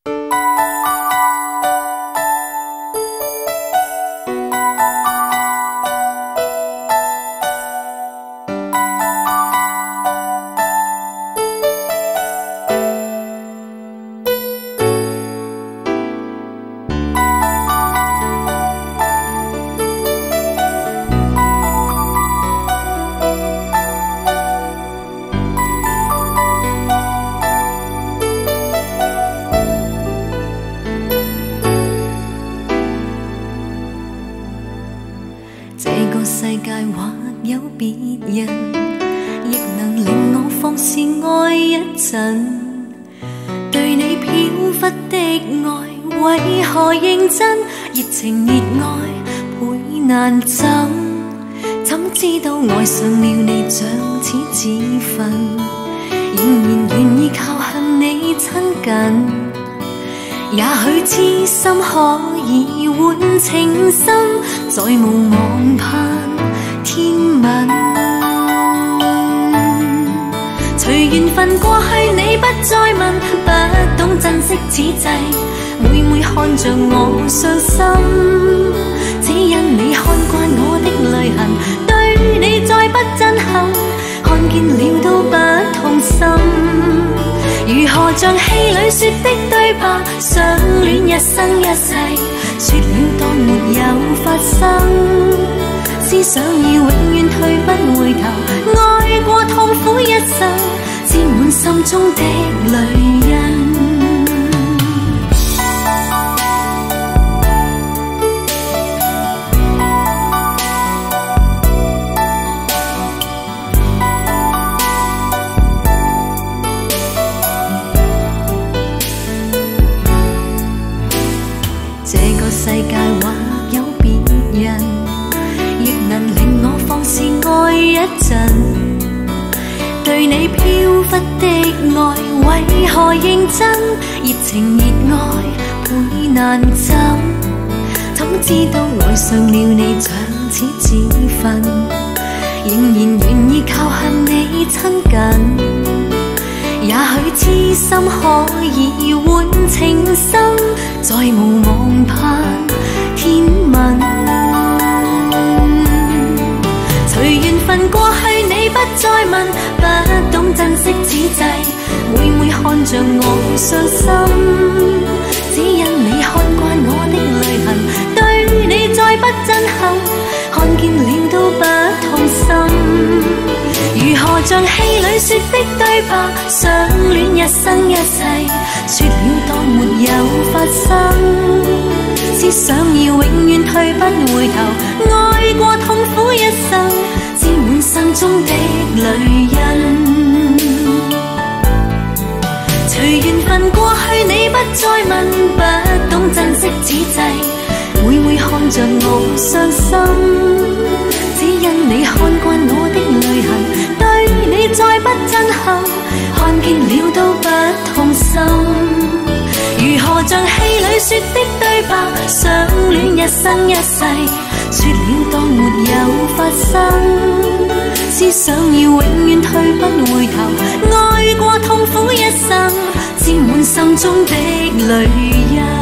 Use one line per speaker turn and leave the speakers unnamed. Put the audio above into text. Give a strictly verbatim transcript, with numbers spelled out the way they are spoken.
世界或有别人，亦能令我放肆爱一阵。对你飘忽的爱，为何认真？热情热爱倍难枕，怎知道爱上了你像似自焚，仍然愿意靠向你亲近。也許痴心可以換情深，再無望盼天問。隨緣分過去，你不再問，不懂珍惜此際，每每看着我傷心，只因你看慣我的淚痕，對你再不震撼，看見了都不痛心。如何像戲裏說的對白，相戀一生一世，說了當沒有發生，思想要永遠退不回頭，愛過痛苦一生，沾滿心中的淚印。世界或有別人，亦能令我放肆愛一陣。對你飄忽的愛，為何認真？熱情熱愛倍難枕，怎知道愛上了你像似自焚，仍然願意靠向你親近。也許痴心可以換情深，再無望盼天問。隨緣分過去，你不再問，不懂珍惜此際，每每看着我傷心，只因你看慣我的淚痕，對你再不震撼，看見了都不痛心。如何像戲裏說的對白，相戀一生一世，說了當沒有發生，只想要永遠退不回頭，愛過痛苦一生，沾滿心中的淚印。隨緣分過去，你不再問，不懂珍惜此際，每每看着我傷心，只因你看慣我的淚痕，對你再不震撼，看見了都不痛心。如何像戲裏說的對白，相戀一生一世，說了當沒有發生，只想要永遠退不回頭，愛過痛苦一生，沾滿心中的淚印。